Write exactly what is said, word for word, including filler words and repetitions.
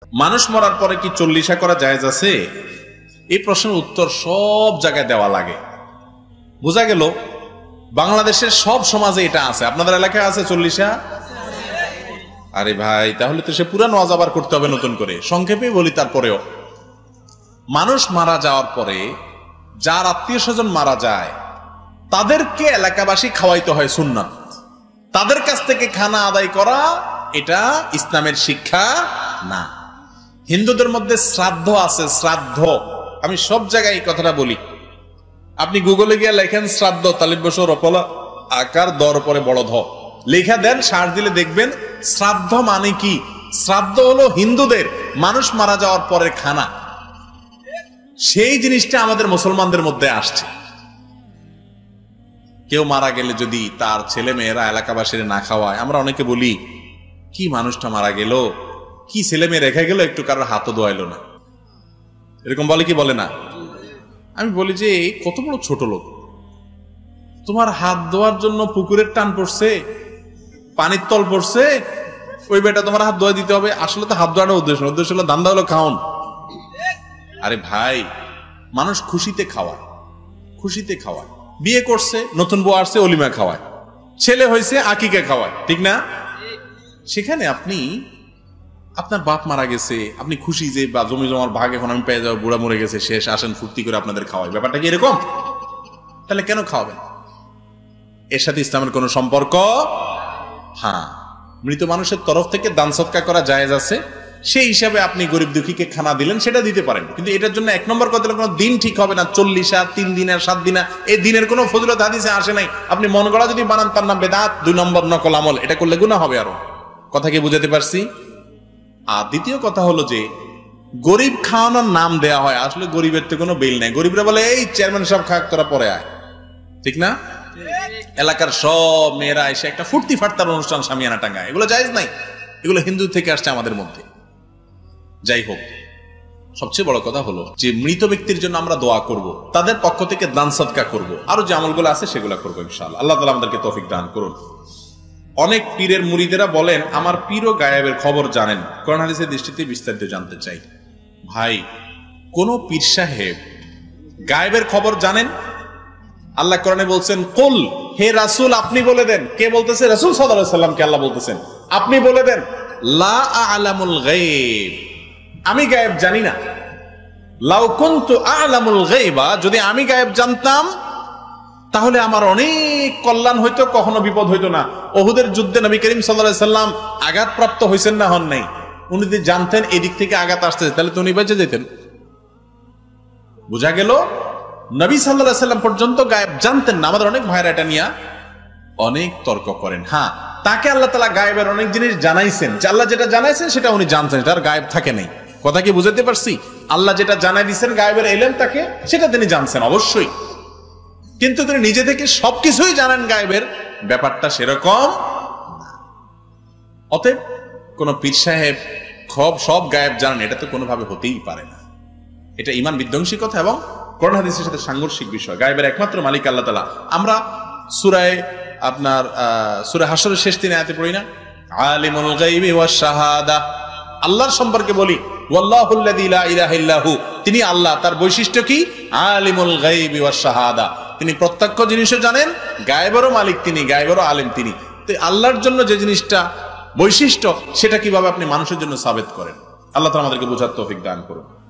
মানুষ মরার পরে কি চল্লিশা করা জায়েজ আছে? এই প্রশ্নের উত্তর সব জায়গায় দেওয়া লাগে। বোঝা গেল বাংলাদেশের সব সমাজে এটা আছে। আপনাদের এলাকায় আছে চল্লিশা? আরে ভাই, তাহলে তো সে পুরা নওয়াজ আবার করতে হবে নতুন করে। সংক্ষেপে বলি, তারপরেও মানুষ মারা যাওয়ার পরে যার আত্মীয় স্বজন মারা যায় তাদেরকে এলাকাবাসী খাওয়াইতে হয় সুন্নাত। তাদের কাছ থেকে খানা আদায় করা এটা ইসলামের শিক্ষা না। হিন্দুদের মধ্যে শ্রাদ্ধ আছে, শ্রাদ্ধ। আমি সব জায়গায় এই কথাটা বলি। আপনি গুগলে গিয়ে লেখেন শ্রাদ্ধ, তালিব বসর অপলা আকার দর পরে বড় ধ লেখা দেন, সার দিলে দেখবেন শ্রাদ্ধ মানে কি। শ্রাদ্ধ হলো হিন্দুদের মানুষ মারা যাওয়ার পরের খানা। সেই জিনিসটা আমাদের মুসলমানদের মধ্যে আসছে। কেউ মারা গেলে যদি তার ছেলে মেয়েরা এলাকাবাসীরা না খাওয়ায়, আমরা অনেকে বলি কি মানুষটা মারা গেল, কি ছেলে মেয়ে রেখে গেল, একটু কারোর হাতও ধোয়াইলো না, এরকম বলে কি বলে না? আমি বলি যে কত বড় ছোট লোক, তোমার হাত ধোয়ার জন্য পুকুরের টান পড়ছে, পানির তল পড়ছে, ওই বেটা তোমার হাত ধোয়া দিতে হবে? আসলে তো হাত ধোয়াটা উদ্দেশ্য, উদ্দেশ্য হলো ধান্দা হলো খাওন। আরে ভাই, মানুষ খুশিতে খাওয়ায়, খুশিতে খাওয়ায়। বিয়ে করছে, নতুন বউ আসছে, অলিমা খাওয়ায়। ছেলে হয়েছে, আকিকা খাওয়ায়, ঠিক না? সেখানে আপনি আপনার বাপ মারা গেছে, আপনি খুশি যে বা জমি জমার ভাগ এখন আমি পেয়ে যাবো, বুড়া মরে গেছে, শেষ, আসেন ফুর্তি করে আপনাদের খাওয়াই। ব্যাপারটা কি এরকম? তাহলে কেন খাওয়াবেন? এর সাথে ইসলামের কোন সম্পর্ক? হ্যাঁ, মৃত মানুষের তরফ থেকে দান সদকা করা জায়েজ আছে। সেই হিসাবে আপনি গরিব দুঃখীকে খানা দিলেন, সেটা দিতে পারেন। কিন্তু এটার জন্য এক নম্বর কথা কোনো দিন ঠিক হবে না। চল্লিশা, তিন দিনের, সাত দিনা, এই দিনের কোনো ফজিলত হাদিসে আসে নাই। আপনি মন গড়া যদি বানান, তার নাম বেদাত। দুই নম্বর নকল আমল, এটা করলে গুনাহ হবে। আরো কথা কি বুঝাতে পারছি? আর দ্বিতীয় কথা হলো যে গরিব খাওয়ানোর নাম দেয়া হয়, আসলে গরিবের তো কোনো বিল নাই। গরিবরা বলে এই চেয়ারম্যান সাহেব খাক, তোরা পরে আয়, ঠিক না? এলাকার সব মেয়েরা এসে একটা ফুর্তি ফাটতার অনুষ্ঠান সামিয়ানা টাঙ্গায়, এগুলো জায়েজ নাই। এগুলো হিন্দু থেকে আসছে আমাদের মধ্যে। যাই হোক, সবচেয়ে বড় কথা হলো যে মৃত ব্যক্তির জন্য আমরা দোয়া করব, তাদের পক্ষ থেকে দান সদকা করব, আরো যে আমলগুলো আছে সেগুলো করবো ইনশাআল্লাহ। আল্লাহ তাআলা আমাদেরকে তৌফিক দান করুন। অনেক পীরের মুরিদেরা বলেন আমার পীরও গায়েবের খবর জানেন। কোরআন হাদিসের দৃষ্টিতে বিস্তারিত জানতে চাই। ভাই, কোন পীর সাহেব গায়েবের খবর জানেন? আল্লাহ কোরআনে বলছেন, কুল, হে রাসূল আপনি বলে দেন। কে বলতেছে? রাসূল সাল্লাল্লাহু আলাইহি ওয়াসাল্লামকে আল্লাহ বলতেছেন, আপনি বলে দেন, লা আ'লামুল গায়ব, আমি গায়েব জানি না। লাউ কুনতু আ'লামুল গায়বা, যদি আমি গায়েব জানতাম তাহলে আমার অনেক কল্যাণ হইতো, কখনো বিপদ হইতো না। উহুদের যুদ্ধে নবী করিম সাল্লাল্লাহু আলাইহি ওয়াসাল্লাম আঘাতপ্রাপ্ত হইছেন না, হন নাই? উনি যদি জানতেন এদিক থেকে আঘাত আসতেছে, তাহলে তো উনি বেঁচে যেতেন। বোঝা গেল নবী সাল্লাল্লাহু আলাইহি ওয়াসাল্লাম পর্যন্ত গায়েব জানতেন না। আমাদের অনেক ভাইরা এটা নিয়ে অনেক তর্ক করেন। হ্যাঁ, তাকে আল্লাহ তাআলা গায়েবের অনেক জিনিস জানাইছেন, যে আল্লাহ যেটা জানাইছেন সেটা উনি জানতেন, তার গায়েব থাকে নাই। কথা কি বুঝাতে পারছি? আল্লাহ যেটা জানাই দিচ্ছেন গায়েবের এলেম তাকে, সেটা তিনি জানছেন অবশ্যই। কিন্তু তিনি নিজে থেকে সবকিছুই জানেন গায়েবের, ব্যাপারটা সেরকম না। অতএব কোন পীর সাহেব সব সব গায়েব জানেন, এটা তো কোনোভাবে হতেই পারে না। এটা ঈমান বিধ্বংসী কথা এবং কোরআন হাদিসের সাথে সাংঘর্ষিক বিষয়। গায়েবের একমাত্র মালিক আল্লাহ তাআলা। আমরা সূরায়ে আপনার সূরা হাশরের শেষ তিন আয়াতে পড়ি না, আলিমুল গায়বি ওয়াশ শাহাদা, আল্লাহর সম্পর্কে বলি, ওয়াল্লাহুল্লাযী লা ইলাহা ইল্লাহু, তিনি আল্লাহ। তার বৈশিষ্ট্য কি? আলিমুল গায়বি ওয়াশ শাহাদা, তিনি প্রত্যক্ষ জিনিসও জানেন, গায়েবেরও মালিক তিনি, গায়েবেরও আলিম তিনি। তো আল্লাহর জন্য যে জিনিসটা বৈশিষ্ট্য, সেটা কিভাবে আপনি মানুষের জন্য সাবেত করেন? আল্লাহ তাআলা আমাদেরকে বোঝার তৌফিক দান করুন।